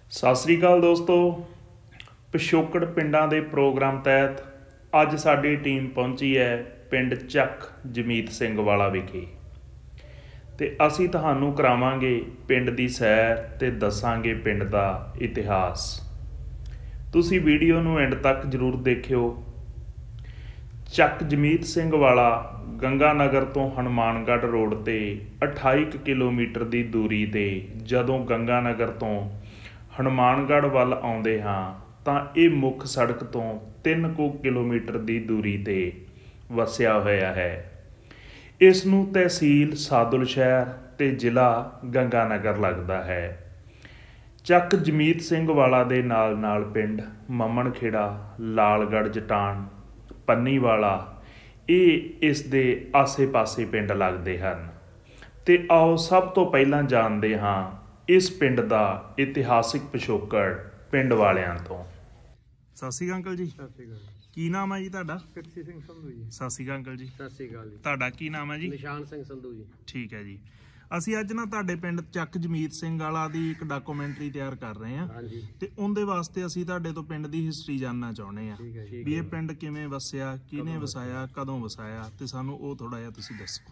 ਸਤਿ ਸ੍ਰੀ ਅਕਾਲ ਦੋਸਤੋ। ਪਿਛੋਕੜ ਪਿੰਡਾਂ ਦੇ ਪ੍ਰੋਗਰਾਮ ਤਹਿਤ ਅੱਜ ਸਾਡੀ ਟੀਮ ਪਹੁੰਚੀ ਹੈ ਪਿੰਡ ਚੱਕ ਜਮੀਤ ਸਿੰਘ ਵਾਲਾ ਵਿਖੇ ਤੇ ਅਸੀਂ ਤੁਹਾਨੂੰ ਕਰਾਵਾਂਗੇ ਪਿੰਡ ਦੀ ਸੈਰ ਤੇ ਦੱਸਾਂਗੇ ਪਿੰਡ ਦਾ ਇਤਿਹਾਸ। ਤੁਸੀਂ ਵੀਡੀਓ ਨੂੰ ਐਂਡ ਤੱਕ ਜ਼ਰੂਰ ਦੇਖਿਓ। ਚੱਕ ਜਮੀਤ ਸਿੰਘ ਵਾਲਾ ਗੰਗਾ ਨਗਰ ਤੋਂ ਹਨੂਮਾਨਗੜ੍ਹ ਰੋਡ ਤੇ 28 ਕਿਲੋਮੀਟਰ ਦੀ ਦੂਰੀ ਤੇ ਜਦੋਂ ਗੰਗਾ ਨਗਰ ਤੋਂ ਹਨੂਮਾਨਗੜ੍ਹ ਵੱਲ ਆਉਂਦੇ ਹਾਂ ਤਾਂ ਇਹ ਮੁੱਖ ਸੜਕ ਤੋਂ 3 ਕਿਲੋਮੀਟਰ ਦੀ ਦੂਰੀ ਤੇ ਵਸਿਆ ਹੋਇਆ ਹੈ। ਇਸ ਨੂੰ ਤਹਿਸੀਲ ਸਾਦੁਲ ਸ਼ਹਿਰ ਤੇ ਜ਼ਿਲ੍ਹਾ ਗੰਗਾ ਨਗਰ ਲੱਗਦਾ ਹੈ। ਚੱਕ ਜਮੀਤ ਸਿੰਘ ਵਾਲਾ ਦੇ ਨਾਲ ਨਾਲ ਪਿੰਡ ਮਮਨ ਖੇੜਾ, ਲਾਲਗੜ੍ਹ ਜਟਾਣ, ਪੰਨੀਵਾਲਾ ਇਹ ਇਸ ਦੇ ਆਸੇ-ਪਾਸੇ ਪਿੰਡ ਲੱਗਦੇ ਹਨ। ਤੇ ਆਓ ਸਭ ਤੋਂ ਪਹਿਲਾਂ ਜਾਣਦੇ ਹਾਂ ਇਸ ਪਿੰਡ ਦਾ ਇਤਿਹਾਸਿਕ ਪਿਛੋਕੜ ਪਿੰਡ ਵਾਲਿਆਂ ਤੋਂ। ਸਤਿ ਸ਼੍ਰੀ ਅਕਾਲ ਅੰਕਲ ਜੀ। ਸਤਿ ਸ਼੍ਰੀ ਅਕਾਲ। ਕੀ ਨਾਮ ਹੈ ਜੀ ਤੁਹਾਡਾ? ਕਿਰਤੀ ਸਿੰਘ ਸੰਧੂ ਜੀ। ਸਤਿ ਸ਼੍ਰੀ ਅਕਾਲ ਅੰਕਲ ਜੀ। ਸਤਿ ਸ਼੍ਰੀ ਅਕਾਲ ਜੀ। ਤੁਹਾਡਾ ਕੀ ਨਾਮ ਹੈ ਜੀ? ਨਿਸ਼ਾਨ ਸਿੰਘ ਸੰਧੂ ਜੀ। ਠੀਕ ਹੈ ਜੀ। ਅਸੀਂ ਅੱਜ ਨਾ ਤੁਹਾਡੇ ਪਿੰਡ ਚੱਕ ਜਮੀਤ ਸਿੰਘ ਵਾਲਾ ਦੀ ਇੱਕ ਡਾਕੂਮੈਂਟਰੀ ਤਿਆਰ ਕਰ ਰਹੇ ਹਾਂ। ਹਾਂਜੀ। ਤੇ ਉਹਦੇ ਵਾਸਤੇ ਅਸੀਂ ਤੁਹਾਡੇ ਤੋਂ ਪਿੰਡ ਦੀ ਹਿਸਟਰੀ ਜਾਣਨਾ ਚਾਹੁੰਦੇ ਹਾਂ ਵੀ ਇਹ ਪਿੰਡ ਕਿਵੇਂ ਵਸਿਆ, ਕਿਹਨੇ ਵਸਾਇਆ, ਕਦੋਂ ਵਸਾਇਆ, ਤੇ ਸਾਨੂੰ ਉਹ ਥੋੜਾ ਜਿਹਾ ਤੁਸੀਂ ਦੱਸੋ।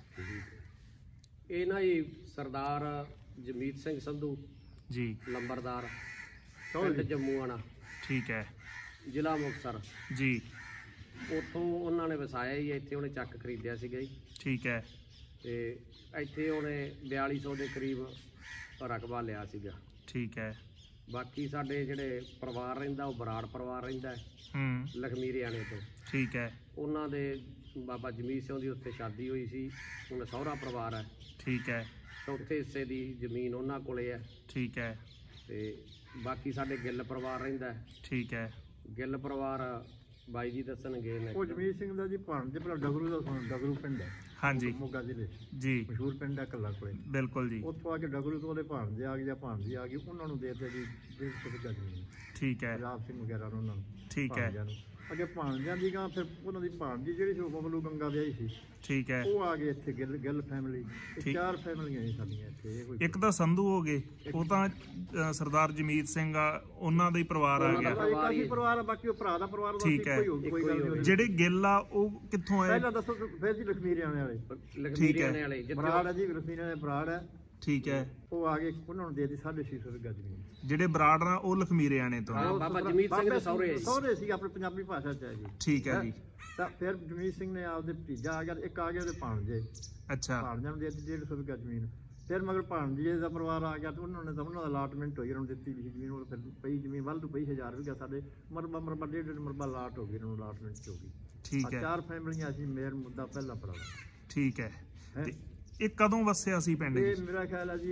ਇਹ ਨਾ ਜੀ ਸਰਦਾਰ ਜਮੀਤ ਸਿੰਘ ਸੰਧੂ ਜੀ ਲੰਬਰਦਾਰ, ਪਿੰਡ ਜੰਮੂਆਣਾ, ਠੀਕ ਹੈ, ਜ਼ਿਲ੍ਹਾ ਮੁਕਤਸਰ ਜੀ। ਉੱਥੋਂ ਉਹਨਾਂ ਨੇ ਵਸਾਇਆ ਜੀ। ਇੱਥੇ ਉਹਨੇ ਚੱਕ ਖਰੀਦਿਆ ਸੀਗਾ ਜੀ। ਠੀਕ ਹੈ। ਤੇ ਇੱਥੇ ਉਹਨੇ 4200 ਦੇ ਕਰੀਬ ਰਕਬਾ ਲਿਆ ਸੀਗਾ। ਠੀਕ ਹੈ। ਬਾਕੀ ਸਾਡੇ ਜਿਹੜੇ ਪਰਿਵਾਰ ਰਹਿੰਦਾ ਉਹ ਬਰਾੜ ਪਰਿਵਾਰ ਰਹਿੰਦਾ ਹੈ ਲਖਮੀਰਿਆਣੇ ਤੋਂ। ਠੀਕ ਹੈ। ਉਹਨਾਂ ਦੇ ਬਾਬਾ ਜਮੀਤ ਸਿੰਘ ਦੀ ਉੱਥੇ ਸ਼ਾਦੀ ਹੋਈ ਸੀ। ਉਹਨਾਂ ਸਹੁਰਾ ਪਰਿਵਾਰ ਹੈ। ਠੀਕ ਹੈ। ਚੌਥੇ ਹਿੱਸੇ ਦੀ ਜ਼ਮੀਨ ਉਹਨਾਂ ਕੋਲੇ ਹੈ। ਠੀਕ ਹੈ। ਤੇ ਬਾਕੀ ਸਾਡੇ ਗਿੱਲ ਪਰਿਵਾਰ ਰਹਿੰਦਾ ਹੈ। ਠੀਕ ਹੈ। ਗਿੱਲ ਪਰਿਵਾਰ ਬਾਈ ਜੀ ਦੱਸਣਗੇ। ਉਹ ਜਮੀਤ ਸਿੰਘ ਦਾ ਜੀ ਭਾਣਜੇ ਭਰਾ ਡਗਰੂ ਦਾ ਡਗਰੂ ਪਿੰਡ ਹੈ। ਹਾਂਜੀ। ਮੋਗਾ ਜ਼ਿਲ੍ਹੇ ਜੀ। ਮਸ਼ਹੂਰ ਪਿੰਡ ਹੈ ਕੱਲਾ ਕੋਲੇ। ਬਿਲਕੁਲ ਜੀ। ਉੱਥੋਂ ਆ ਕੇ ਡਗਰੂ ਤੋਂ ਉਹਦੇ ਭਾਣਜੇ ਆ ਗਏ ਜਾਂ ਭਾਣਜੀ ਆ ਗਈ, ਉਹਨਾਂ ਨੂੰ ਦੇ ਦਿੱਤੇ ਜੀ 150 ਗਜ ਜ਼ਮੀਨ। ਠੀਕ ਹੈ। ਪੰਜਾਬ ਸਿੰਘ ਵਗੈਰਾ ਨੂੰ ਉਹਨਾਂ ਨੂੰ। ਠੀਕ ਹੈ। ਅੱਗੇ ਭਾਣਜਿਆਂ ਦੀ ਗਾਂ ਫਿਰ ਉਹਨਾਂ ਦੀ ਭਾਣਜੀ ਜਿਹੜੀ ਸੀ ਉਹ ਬਬਲੂ ਗੰਗਾ ਵਿਆਹੀ ਸੀ। ਠੀਕ ਹੈ। ਉਹ ਆ ਗਏ ਇੱਥੇ ਗਿੱਲ ਫੈਮਿਲੀ। 4 ਫੈਮਿਲੀਆਂ ਸੀ ਸਾਡੀਆਂ ਇੱਥੇ। ਇੱਕ ਤਾਂ ਸੰਧੂ ਹੋ ਗਏ, ਉਹ ਤਾਂ ਸਰਦਾਰ ਜਮੀਤ ਸਿੰਘ ਆ, ਉਹਨਾਂ ਦਾ ਹੀ ਪਰਿਵਾਰ ਆ ਗਿਆ। ਕਾਫੀ ਪਰਿਵਾਰ ਆ, ਬਾਕੀ ਉਹ ਭਰਾ ਦਾ ਪਰਿਵਾਰ ਦਾ ਠੀਕ ਹੈ। ਕੋਈ ਗੱਲ ਨਹੀਂ। ਜਿਹੜੇ ਗਿੱਲ ਆ ਉਹ ਕਿੱਥੋਂ ਆਏ? ਪਹਿਲਾਂ ਦੱਸੋ ਫਿਰ ਜੀ ਲਖਮੀਰਿਆਣੇ ਵਾਲੇ। ਲਖਮੀਰਿਆਣੇ ਵਾਲੇ ਬਰਾੜ ਹੈ ਜੀ, ਲਖਮੀਰਿਆਣੇ ਬਰਾੜ ਹੈ। ਠੀਕ ਹੈ। ਉਹ ਆ ਗਏ, ਉਹਨਾਂ ਨੂੰ ਦੇ ਦਿੱਤੀ 650 ਗਜ ਜ਼ਮੀਨ। ਜਿਹੜੇ ਬਰਾੜ ਆ ਉਹ ਲਖਮੀਰਿਆਣੇ ਤੋਂ। ਬਾਬਾ ਜਮੀਤ ਸਿੰਘ ਦੇ ਸਹੁਰੇ ਸੀ ਆਪਣੇ ਪੰਜਾਬੀ ਭਾਸ਼ਾ ਚ ਹੈ ਜੀ। ਠੀਕ ਹੈ ਜੀ। ਤਾਂ ਫਿਰ ਜਮੀਤ ਸਿੰਘ ਨੇ ਆਪਦੇ ਭਤੀਜਾ ਆ ਗਿਆ, ਇੱਕ ਆ ਗਿਆ ਉਹਦੇ ਭਾਣਜੇ। ਅੱਛਾ। ਭਾਣਜਿਆਂ ਨੂੰ ਦੇ ਦਿੱਤੀ 150 ਗਜ ਜ਼ਮੀਨ। ਫਿਰ ਮਗਰ ਭਾਣਜੇ ਦਾ ਪਰਿਵਾਰ ਆ ਗਿਆ ਤੇ ਉਹਨਾਂ ਨੇ ਤਾਂ ਉਹਨਾਂ ਦਾ ਅਲਾਟਮੈਂਟ ਹੋਈ, ਉਹਨਾਂ ਨੂੰ ਦਿੱਤੀ ਜ਼ਮੀਨ। ਉਹ ਫਿਰ ਪਈ ਜ਼ਮੀਨ ਵੱਲ ਤੋਂ ਪਈ 1000 ਵਿਗਾ ਸਾਡੇ ਮਰਬਾ 1.5 ਮਰਬਾ ਲਾਟ ਹੋ ਗਈ, ਉਹਨਾਂ ਨੂੰ ਅਲਾਟਮੈਂਟ ਚ ਹੋ ਗਈ। ਠੀਕ ਹੈ। 4 ਫੈਮਲੀਆਂ ਸੀ। ਮੇਰ ਮੁੱਦਾ ਪਹਿਲਾ ਪੜਾ। ਠੀਕ ਹੈ। ਇਹ ਕਦੋਂ ਵਸਿਆ ਸੀ ਪਿੰਡ? ਇਹ ਮੇਰਾ ਖਿਆਲ ਹੈ ਜੀ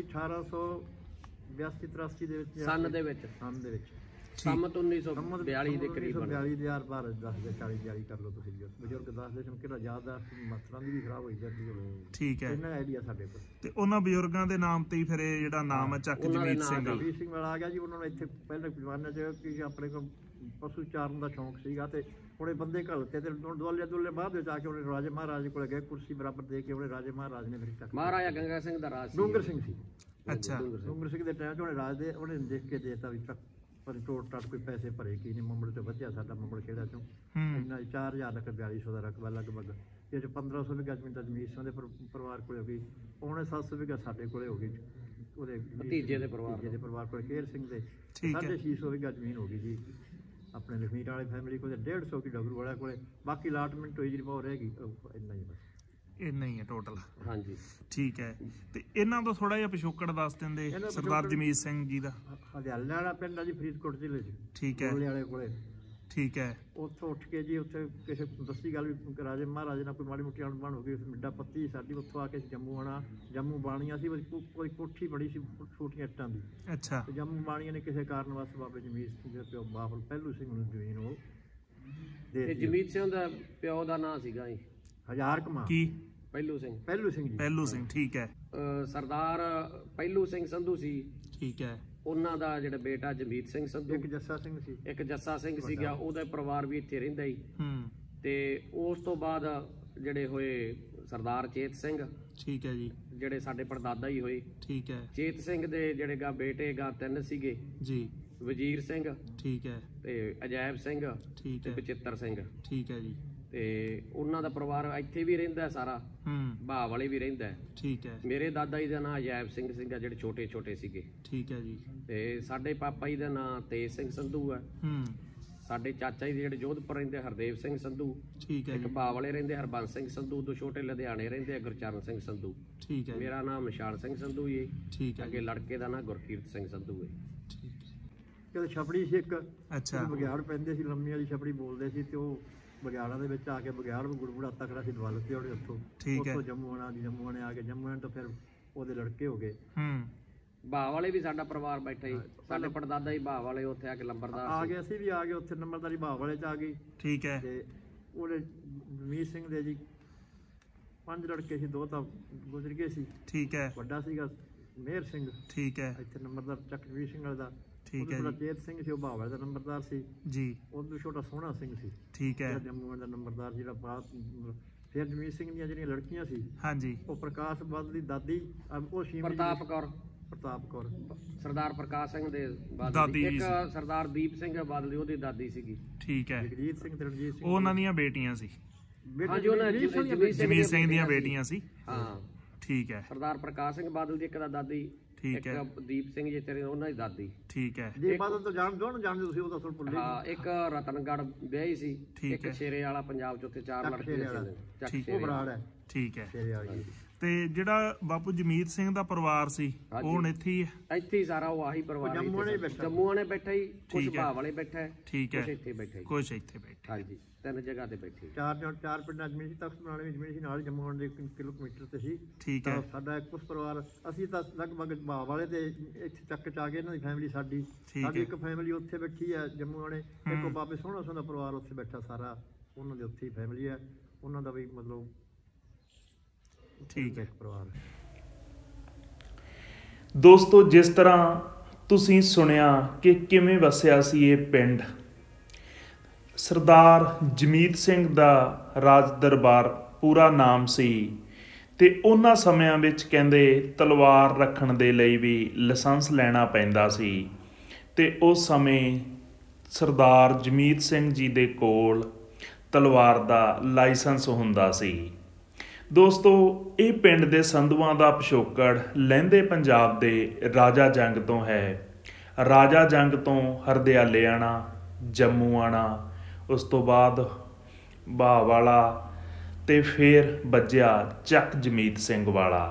1882-83 ਦੇ ਵਿੱਚ। ਸੰਨ ਦੇ ਵਿੱਚ। ਸੰਮਤ 1942 ਦੇ ਕਰੀਬ। 42 ਦੇ ਯਾਰ 12 10 ਦੇ 40 42 ਕਰ ਲਓ ਤੁਸੀਂ। ਬਜ਼ੁਰਗ ਦੱਸਦੇ ਸਨ ਕਿਹੜਾ ਯਾਦ ਮਸਲਾਂ ਦੀ ਵੀ ਖਰਾਬ ਹੋਈ ਜਾਂਦੀ ਹੈ। ਠੀਕ ਹੈ। ਇਹਨਾਂ ਆਈਡੀਆ ਸਾਡੇ ਕੋਲ। ਤੇ ਉਹਨਾਂ ਬਜ਼ੁਰਗਾਂ ਦੇ ਨਾਮ ਤੇ ਹੀ ਫਿਰ ਇਹ ਜਿਹੜਾ ਨਾਮ ਹੈ ਚੱਕ ਜਮੀਤ ਸਿੰਘ ਵਾਲਾ ਆ ਗਿਆ ਜੀ। ਉਹਨਾਂ ਨੇ ਇੱਥੇ ਪਹਿਲੇ ਜ਼ਮਾਨੇ 'ਚ ਕਿ ਆਪਣੇ ਕੋਲ ਪਸ਼ੂ ਚਾਰਨ ਦਾ ਸ਼ੌਂਕ ਸੀਗਾ ਤੇ ਉਹਨੇ ਬੰਦੇ ਘੱਲਤੇ ਤੇ ਦੁਆਲੇ ਬਾਅਦ ਵਿੱਚ ਆ ਕੇ ਉਹਨੇ ਰਾਜੇ ਮਹਾਰਾਜ ਕੋਲ ਗਏ, ਕੁਰਸੀ ਬਰਾਬਰ ਦੇ ਕੇ ਉਹਨੇ ਰਾਜੇ ਮਹਾਰਾਜ ਨੇ ਫਿਰ ਚੱਕ। ਮਹਾਰਾਜਾ ਗੰਗਾ ਸਿੰਘ ਦਾ ਰਾਜ ਸੀ। ਡੂੰਗਰ ਸਿੰਘ ਸੀ। ਅੱਛਾ। ਡੂੰਗਰ ਸਿੰਘ ਦੇ ਟਾਈਮ 'ਚ ਉਹਨੇ ਰਾਜ ਦੇ ਉਹਨੇ ਦੇਖ ਕੇ ਦੇਤਾ ਵੀ ਪਰ ਟੋਟ ਟਾਟ ਕੋਈ ਪੈਸੇ ਭਰੇ ਕੀ ਨਹੀਂ। ਮੰਮੜ ਤੋਂ ਵਧਿਆ ਸਾਡਾ ਮੰਮੜ ਖੇੜਾ ਚੋਂ ਇੰਨਾ 4000 ਲੱਖ 4200 ਦਾ ਰਕਬਾ ਲਗਭਗ। ਇਹ 'ਚ 1500 ਵਿਗਾ ਜ਼ਮੀਨ ਤਾਂ ਜਮੀਤ ਸਿੰਘ ਦੇ ਪਰਿਵਾਰ ਕੋਲੇ ਹੋ ਗਈ। ਉਹਨੇ 700 ਵਿਗਾ ਸਾਡੇ ਕੋਲੇ ਹੋ ਗਈ, ਉਹਦੇ ਭਤੀਜੇ ਦੇ ਪਰਿਵਾਰ ਕੋਲੇ ਕੇਰ ਸਿੰਘ ਦੇ। 650 ਵਿਗਾ ਜ਼ਮੀਨ ਹੋ ਗਈ ਜੀ ਆਪਣੇ ਲਖਮੀਰ ਵਾਲੇ ਫੈਮਿਲੀ ਕੋਲ। 150 ਕੀ ਡਗਰੂ ਵਾਲਿਆਂ ਕੋਲੇ। ਬਾਕੀ ਅਲਾਟਮੈਂਟ ਹੋਈ ਜਿਹੜੀ ਬਹੁਤ ਰਹਿ ਗਈ। ਇੰਨਾ ਹੀ ਬਸ। ਇੰਨਾ ਹੀ ਹੈ ਟੋਟਲ। ਹਾਂਜੀ। ਠੀਕ ਹੈ। ਤੇ ਇਹਨਾਂ ਤੋਂ ਥੋੜਾ ਜਿਹਾ ਪਿਛੋਕੜ ਦੱਸ ਦਿੰਦੇ ਸਰਦਾਰ ਜਮੀਤ ਸਿੰਘ ਜੀ ਦਾ। ਹਰਿਆਣਾ ਵਾਲਾ ਪਿੰਡ ਆ ਜੀ, ਫਰੀਦਕੋਟ ਜ਼ਿਲ੍ਹੇ 'ਚ। ਠੀਕ ਹੈ। ਵਾਲੇ ਕੋਲੇ। ਠੀਕ ਹੈ। ਉੱਥੋਂ ਉੱਠ ਕੇ ਜੀ ਉੱਥੇ ਕਿਸੇ ਦੱਸੀ ਗੱਲ ਵੀ ਰਾਜੇ ਮਹਾਰਾਜੇ ਨਾਲ ਕੋਈ ਮਾੜੀ ਮੋਟੀ ਅਣਬਣ ਹੋ ਗਈ। ਮਿੱਡਾ ਪੱਤੀ ਸਾਡੀ। ਉੱਥੋਂ ਆ ਕੇ ਜੰਮੂ ਆਉਣਾ। ਜੰਮੂ ਬਾਣੀਆਂ ਸੀ, ਕੋਈ ਕੋਠੀ ਬਣੀ ਸੀ ਛੋਟੀਆਂ ਇੱਟਾਂ ਦੀ। ਅੱਛਾ। ਤੇ ਜੰਮੂ ਬਾਣੀਆਂ ਨੇ ਕਿਸੇ ਕਾਰਨ ਵਾਸਤੇ ਬਾਬੇ ਜਮੀਤ ਸਿੰਘ ਦੇ ਪਿਓ ਬਾਬਲ ਪਹਿਲੂ ਸਿੰਘ ਨੂੰ ਜ਼ਮੀਨ ਉਹ ਦੇ। ਜਮੀਤ ਸਿੰਘ ਦਾ ਪਿਓ ਦਾ ਨਾਂ ਸੀਗਾ ਜੀ ਹਜ਼ਾਰ ਕਮਾ। ਕੀ? ਪਹਿਲੂ ਸਿੰਘ ਜੀ। ਪਹਿਲੂ ਸਿੰਘ। ਠੀਕ ਹੈ। ਸਰਦਾਰ ਪਹਿਲੂ ਸਿੰਘ ਸੰਧੂ ਸੀ। ਠੀਕ ਹੈ। ਉਹਨਾਂ ਦਾ ਜਿਹੜਾ ਬੇਟਾ ਜਮੀਤ ਸਿੰਘ ਸੰਧੂ, ਇੱਕ ਜੱਸਾ ਸਿੰਘ ਸੀ। ਇੱਕ ਜੱਸਾ ਸਿੰਘ ਸੀਗਾ। ਉਹਦਾ ਪਰਿਵਾਰ ਵੀ ਇੱਥੇ ਰਹਿੰਦਾ ਹੀ। ਤੇ ਉਸ ਤੋਂ ਬਾਅਦ ਜਿਹੜੇ ਹੋਏ ਸਰਦਾਰ ਚੇਤ ਸਿੰਘ। ਠੀਕ ਹੈ ਜੀ। ਜਿਹੜੇ ਸਾਡੇ ਪੜਦਾਦਾ ਹੀ ਹੋਏ। ਠੀਕ ਹੈ। ਚੇਤ ਸਿੰਘ ਦੇ ਜਿਹੜੇ ਬੇਟੇ 3 ਸੀਗੇ ਜੀ। ਵਜ਼ੀਰ ਸਿੰਘ ਠੀਕ ਹੈ ਤੇ ਅਜੈਬ ਸਿੰਘ ਠੀਕ ਤੇ ਹੈ ਬਚਿੱਤਰ ਸਿੰਘ ਠੀਕ ਹੈ ਜੀ ਤੇ ਉਹਨਾਂ ਦਾ ਪਰਿਵਾਰ ਇੱਥੇ ਵੀ ਰਹਿੰਦਾ ਸਾਰਾ ਭਾਅ ਵਾਲੇ ਵੀ ਰਹਿੰਦਾ ਠੀਕ ਹੈ ਮੇਰੇ ਦਾਦਾ ਜੀ ਦਾ ਨਾਂ ਅਜੈਬ ਸਿੰਘ ਸੀਗਾ ਜਿਹੜੇ ਛੋਟੇ ਛੋਟੇ ਸੀਗੇ ਠੀਕ ਹੈ ਜੀ ਤੇ ਸਾਡੇ ਪਾਪਾ ਜੀ ਦਾ ਨਾਂ ਤੇਜ ਸਿੰਘ ਸੰਧੂ ਹੈ ਸਾਡੇ ਚਾਚਾ ਜੀ ਜਿਹੜੇ ਜੋਧਪੁਰ ਰਹਿੰਦੇ ਹਰਦੇਵ ਸਿੰਘ ਸੰਧੂ ਠੀਕ ਹੈ ਇੱਕ ਭਾਅ ਵਾਲੇ ਰਹਿੰਦੇ ਹਰਬੰਸ ਸਿੰਘ ਸੰਧੂ ਦੋ ਛੋਟੇ ਲੁਧਿਆਣੇ ਰਹਿੰਦੇ ਗੁਰਚਰਨ ਸਿੰਘ ਸੰਧੂ ਠੀਕ ਹੈ ਮੇਰਾ ਨਾਮ ਨਿਸ਼ਾਨ ਸਿੰਘ ਸੰਧੂ ਜੀ ਠੀਕ ਹੈ ਅੱਗੇ ਲੜਕੇ ਦਾ ਨਾਂ ਗੁਰਕੀਰਤ ਸਿੰਘ ਸੰਧੂ ਹੈ ਜਦੋਂ ਛਪੜੀ ਸੀ ਇੱਕ ਅੱਛਾ ਬਗਿਆੜ ਪੈਂਦੇ ਸੀ ਲੰਮੀ ਵਾਲੀ ਛਪੜੀ ਬੋਲਦੇ ਸੀ ਤੇ ਉਹ ਬਗਿਆੜਾਂ ਦੇ ਵਿੱਚ ਆ ਕੇ ਬਗਿਆੜ ਗੁੜਗੁੜਾ ਤੱਕੜਾ ਸੀ ਦਵਾਲ ਤੇ ਉਹਦੇ ਉੱਥੋਂ ਜੰਮੂ ਆਣੇ ਆ ਕੇ ਜੰਮੂ ਆਣੇ ਤੋਂ ਫਿਰ ਉਹਦੇ ਲੜਕੇ ਹੋ ਗਏ ਭਾਅ ਵਾਲੇ ਵੀ ਸਾਡਾ ਪਰਿਵਾਰ ਬੈਠਾ ਹੀ ਸਾਡੇ ਪੜਦਾਦਾ ਹੀ ਭਾਅ ਵਾਲੇ ਉੱਥੇ ਆ ਕੇ ਲੰਬਰਦਾਰ ਆ ਗਏ ਅਸੀਂ ਵੀ ਆ ਗਏ ਉੱਥੇ ਨੰਬਰਦਾਰੀ ਭਾਅ ਵਾਲੇ ਚ ਆ ਗਈ ਠੀਕ ਹੈ ਤੇ ਉਹਦੇ ਜਮੀਤ ਸਿੰਘ ਦੇ ਜੀ 5 ਲੜਕੇ ਸੀ 2 ਤਾਂ ਗੁਜ਼ਰ ਗਏ ਸੀ ਠੀਕ ਹੈ ਵੱਡਾ ਸੀਗਾ ਮੇਹਰ ਸਿੰਘ ਠੀਕ ਹੈ ਇੱਥੇ ਨੰਬਰਦਾਰ ਚੱਕਵੀਰ ਸਿੰਘ ਵਾਲੇ ਦਾ ਠੀਕ ਹੈ ਜੀ ਚੇਤ ਸਿੰਘ ਸੀ ਉਹ ਭਾਅ ਵਾਲੇ ਦਾ ਨੰਬਰਦਾਰ ਸੀ ਜੀ ਉਹਦੋਂ ਛੋਟਾ ਸੋਹਣਾ ਸਿੰਘ ਸੀ ਠੀਕ ਹੈ ਜੰਮੂ ਦਾ ਨੰਬਰਦਾਰ ਜਿਹੜਾ ਬਾਅਦ ਫਿਰ ਜਮੀਤ ਸਿੰਘ ਦੀਆਂ ਜਿਹੜੀਆਂ ਲੜਕੀਆਂ ਸੀ ਹਾਂਜੀ ਉਹ ਪ੍ਰਕਾਸ਼ ਬਾਦਲ ਦੀ ਦਾਦੀ ਉਹ ਪ੍ਰਤਾਪ ਕੌਰ ਸਰਦਾਰ ਪ੍ਰਕਾਸ਼ ਸਿੰਘ ਦੇ ਦਾਦੀ ਇੱਕ ਸਰਦਾਰ ਦੀਪ ਸਿੰਘ ਬਾਦਲ ਦੀ ਉਹਦੀ ਦਾਦੀ ਸੀਗੀ ਠੀਕ ਹੈ ਜਗਜੀਤ ਸਿੰਘ ਤੇ ਰਣਜੀਤ ਸਿੰਘ ਉਹਨਾਂ ਦੀਆਂ ਬੇਟੀਆਂ ਸੀ ਹਾਂਜੀ ਉਹਨਾਂ ਜਮੀਤ ਸਿੰਘ ਦੀਆਂ ਬੇਟੀਆਂ ਸੀ ਹਾਂ ਠੀਕ ਹੈ ਸਰਦਾਰ ਪ੍ਰਕਾਸ਼ ਸਿੰਘ ਬਾਦਲ ਦੀ ਇੱਕ ਦਾ ਦਾਦੀ ਠੀਕ ਹੈ ਦੀਪ ਸਿੰਘ ਜੀ ਤੇਰੇ ਉਹਨਾਂ ਦੀ ਦਾਦੀ ਠੀਕ ਹੈ ਜੀ ਬਾਦਲ ਤੋਂ ਜਾਣਦੇ ਤੁਸੀਂ ਉਹ ਤਾਂ ਤੁਹਾਨੂੰ ਭੁੱਲ ਹਾਂ ਇੱਕ ਰਤਨਗੜ੍ਹ ਵਿਆਹੀ ਸੀ ਇੱਕ ਸ਼ੇਰੇ ਵਾਲਾ ਪੰਜਾਬ ਚ ਉੱਥੇ 4 ਲੜਕੇ ਸੀ ਉਹ ਬਰਾੜ ਹੈ ਠੀਕ ਹੈ ਸ਼ੇਰੇ ਵਾਲੀ ਤੇ ਜਿਹੜਾ ਬਾਪੂ ਜਮੀਤ ਸਿੰਘ ਦਾ ਪਰਿਵਾਰ ਸੀ ਉਹ ਹੁਣ ਇੱਥੇ ਹੀ ਸਾਰਾ ਉਹ ਆਹੀ ਪਰਿਵਾਰ ਜੰਮੂ ਨੇ ਬੈਠਾ ਹੀ ਕੁਝ ਭਾਅ ਵਾਲੇ ਬੈਠਾ ਠੀਕ ਹੈ ਕੁਝ ਇੱਥੇ ਬੈਠਾ ਹਾਂਜੀ 3 ਜਗ੍ਹਾ ਤੇ ਬੈਠੇ ਚਾਰ ਪਿੰਡਾਂ ਜ਼ਮੀਨ ਸੀ ਤਖਤ ਬਣਾਉਣੇ ਵਿੱਚ ਜ਼ਮੀਨ ਸੀ ਨਾਲ ਜੰਮੂ ਦੇ 1 ਕਿਲੋਮੀਟਰ ਤੇ ਸੀ ਠੀਕ ਹੈ ਸਾਡਾ ਇੱਕ ਪਰਿਵਾਰ ਅਸੀਂ ਤਾਂ ਲਗਭਗ ਭਾਅ ਵਾਲੇ ਤੇ ਇੱਥੇ ਚੱਕ ਚ ਆ ਗਏ ਇਹਨਾਂ ਦੀ ਫੈਮਿਲੀ ਸਾਡੀ ਇੱਕ ਫੈਮਿਲੀ ਉੱਥੇ ਬੈਠੀ ਹੈ ਜੰਮੂ ਵਾਲੇ ਇੱਕ ਬਾਬੇ ਸੋਹਣਾ ਪਰਿਵਾਰ ਉੱਥੇ ਬੈਠਾ ਸਾਰਾ ਉਹਨਾਂ ਦੇ ਉੱਥੇ ਹੀ ਫੈਮਿਲੀ ਹੈ ਉਹਨਾਂ ਦਾ ਵੀ ਮਤਲਬ ਠੀਕ ਹੈ ਪਰਿਵਾਰ ਦੋਸਤੋ ਜਿਸ ਤਰ੍ਹਾਂ ਤੁਸੀਂ ਸੁਣਿਆ ਕਿ ਕਿਵੇਂ ਵਸਿਆ ਸੀ ਇਹ ਪਿੰਡ ਸਰਦਾਰ ਜਮੀਤ ਸਿੰਘ ਦਾ ਰਾਜ ਦਰਬਾਰ ਪੂਰਾ ਨਾਮ ਸੀ ਤੇ ਉਹਨਾਂ ਸਮਿਆਂ ਵਿੱਚ ਕਹਿੰਦੇ ਤਲਵਾਰ ਰੱਖਣ ਦੇ ਲਈ ਵੀ ਲਾਇਸੈਂਸ ਲੈਣਾ ਪੈਂਦਾ ਸੀ ਤੇ ਉਸ ਸਮੇਂ ਸਰਦਾਰ ਜਮੀਤ ਸਿੰਘ ਜੀ ਦੇ ਕੋਲ ਤਲਵਾਰ ਦਾ ਲਾਇਸੈਂਸ ਹੁੰਦਾ ਸੀ ਦੋਸਤੋ ਇਹ ਪਿੰਡ ਦੇ ਸੰਧੂਆਂ ਦਾ ਪਿਛੋਕੜ ਲਹਿੰਦੇ ਪੰਜਾਬ ਦੇ ਰਾਜਾ ਜੰਗ ਤੋਂ ਹੈ ਰਾਜਾ ਜੰਗ ਤੋਂ ਹਰਦਿਆਲੇ ਆਣਾ ਜੰਮੂ ਆਣਾ ਉਸ ਤੋਂ ਬਾਅਦ ਭਾਅ ਵਾਲਾ ਤੇ ਫਿਰ ਵੱਜਿਆ ਚੱਕ ਜਮੀਤ ਸਿੰਘ ਵਾਲਾ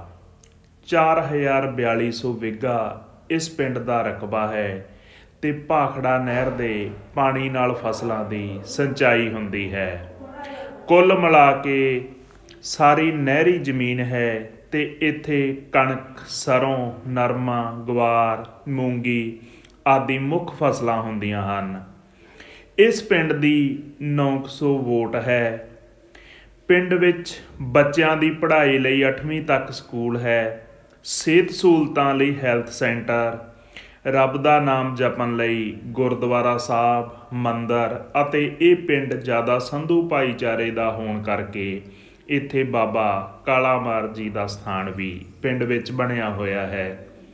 4400 ਬਿੱਘਾ ਇਸ ਪਿੰਡ ਦਾ ਰਕਬਾ ਹੈ ਤੇ ਭਾਖੜਾ ਨਹਿਰ ਦੇ ਪਾਣੀ ਨਾਲ ਫਸਲਾਂ ਦੀ ਸਿੰਚਾਈ ਹੁੰਦੀ ਹੈ ਕੁੱਲ ਮਿਲਾ ਕੇ ਸਾਰੀ ਨਹਿਰੀ ਜ਼ਮੀਨ ਹੈ ਤੇ ਇੱਥੇ ਕਣਕ ਸਰੋਂ ਨਰਮਾ ਗਵਾਰ ਮੂੰਗੀ ਆਦਿ ਮੁੱਖ ਫਸਲਾਂ ਹੁੰਦੀਆਂ ਹਨ ਇਸ ਪਿੰਡ ਦੀ 900 ਵੋਟ ਹੈ ਪਿੰਡ ਵਿੱਚ ਬੱਚਿਆਂ ਦੀ ਪੜ੍ਹਾਈ ਲਈ 8ਵੀਂ ਤੱਕ ਸਕੂਲ ਹੈ ਸਿਹਤ ਸਹੂਲਤਾਂ ਲਈ ਹੈਲਥ ਸੈਂਟਰ ਰੱਬ ਦਾ ਨਾਮ ਜਪਣ ਲਈ ਗੁਰਦੁਆਰਾ ਸਾਹਿਬ ਮੰਦਰ ਅਤੇ ਇਹ ਪਿੰਡ ਜ਼ਿਆਦਾ ਸੰਧੂ ਭਾਈਚਾਰੇ ਦਾ ਹੋਣ ਕਰਕੇ ਇੱਥੇ ਬਾਬਾ ਕਾਲਾਮਾਰ ਜੀ ਦਾ ਸਥਾਨ ਵੀ ਪਿੰਡ ਵਿੱਚ ਬਣਿਆ ਹੋਇਆ ਹੈ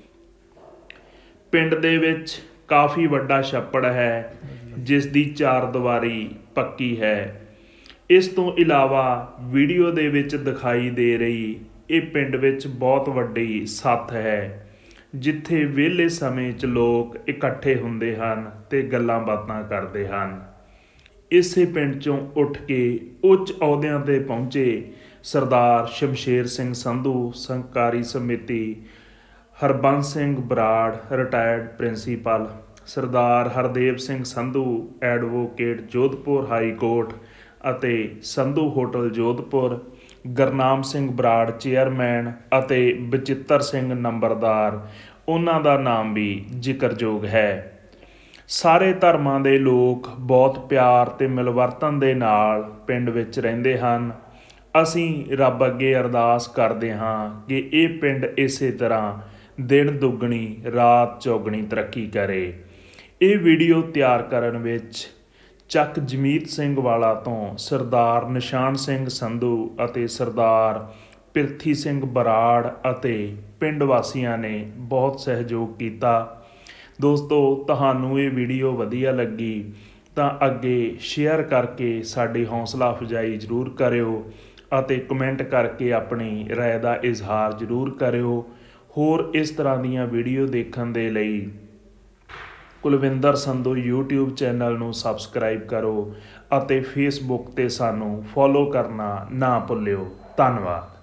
ਪਿੰਡ ਦੇ ਵਿੱਚ ਕਾਫੀ ਵੱਡਾ ਛੱਪੜ ਹੈ ਜਿਸ ਦੀ 4 ਦੀਵਾਰੀ ਪੱਕੀ ਹੈ ਇਸ ਤੋਂ ਇਲਾਵਾ ਵੀਡੀਓ ਦੇ ਵਿੱਚ ਦਿਖਾਈ ਦੇ ਰਹੀ ਇਹ ਪਿੰਡ ਵਿੱਚ ਬਹੁਤ ਵੱਡੀ ਸੱਥ ਹੈ ਜਿੱਥੇ ਵਿਹਲੇ ਸਮੇਂ 'ਚ ਲੋਕ ਇਕੱਠੇ ਹੁੰਦੇ ਹਨ ਤੇ ਗੱਲਾਂ ਬਾਤਾਂ ਕਰਦੇ ਹਨ ਇਸੇ ਪਿੰਡ 'ਚੋਂ ਉੱਠ ਕੇ ਉੱਚ ਅਹੁਦਿਆਂ 'ਤੇ ਪਹੁੰਚੇ ਸਰਦਾਰ ਸ਼ਮਸ਼ੇਰ ਸਿੰਘ ਸੰਧੂ ਸਹਿਕਾਰੀ ਸਮਿਤੀ Harbans Singh Brar retired principal Sardar Hardev Singh Sandhu advocate Jodhpur high court ਅਤੇ ਸੰਧੂ ਹੋਟਲ ਜੋਧਪੁਰ ਗੁਰਨਾਮ ਸਿੰਘ ਬਰਾੜ ਚੇਅਰਮੈਨ ਅਤੇ ਬਚਿੱਤਰ ਸਿੰਘ ਨੰਬਰਦਾਰ ਉਹਨਾਂ ਦਾ ਨਾਮ ਵੀ ਜ਼ਿਕਰਯੋਗ ਹੈ ਸਾਰੇ ਧਰਮਾਂ ਦੇ ਲੋਕ ਬਹੁਤ ਪਿਆਰ ਤੇ ਮਿਲਵਰਤਨ ਦੇ ਨਾਲ ਪਿੰਡ ਵਿੱਚ ਰਹਿੰਦੇ ਹਨ ਅਸੀਂ ਰੱਬ ਅੱਗੇ ਅਰਦਾਸ ਕਰਦੇ ਹਾਂ ਕਿ ਇਹ ਪਿੰਡ ਇਸੇ ਤਰ੍ਹਾਂ ਦਿਨ ਦੁੱਗਣੀ ਰਾਤ ਚੌਗਣੀ ਤਰੱਕੀ ਕਰੇ ਇਹ ਵੀਡੀਓ ਤਿਆਰ ਕਰਨ ਵਿੱਚ ਚੱਕ ਜਮੀਤ ਸਿੰਘ ਵਾਲਾ ਤੋਂ ਸਰਦਾਰ ਨਿਸ਼ਾਨ ਸਿੰਘ ਸੰਧੂ ਅਤੇ ਸਰਦਾਰ ਪਿਰਥੀ ਸਿੰਘ ਬਰਾੜ ਅਤੇ ਪਿੰਡ ਵਾਸੀਆਂ ਨੇ ਬਹੁਤ ਸਹਿਯੋਗ ਕੀਤਾ ਦੋਸਤੋ, ਤੁਹਾਨੂੰ ਇਹ ਵੀਡੀਓ ਵਧੀਆ ਲੱਗੀ ਤਾਂ ਅੱਗੇ ਸ਼ੇਅਰ ਕਰਕੇ ਸਾਡੀ ਹੌਸਲਾ ਅਫਜ਼ਾਈ ਜ਼ਰੂਰ ਕਰਿਓ ਅਤੇ ਕਮੈਂਟ ਕਰਕੇ ਆਪਣੀ ਰਾਏ ਦਾ ਇਜ਼ਹਾਰ ਜ਼ਰੂਰ ਕਰਿਓ। ਹੋਰ ਇਸ ਤਰ੍ਹਾਂ ਦੀਆਂ ਵੀਡੀਓ ਦੇਖਣ ਦੇ ਲਈ ਕੁਲਵਿੰਦਰ ਸੰਧੂ YouTube ਚੈਨਲ ਨੂੰ ਸਬਸਕ੍ਰਾਈਬ ਕਰੋ ਅਤੇ Facebook 'ਤੇ ਸਾਨੂੰ ਫੋਲੋ ਕਰਨਾ ਨਾ ਭੁੱਲਿਓ। ਧੰਨਵਾਦ।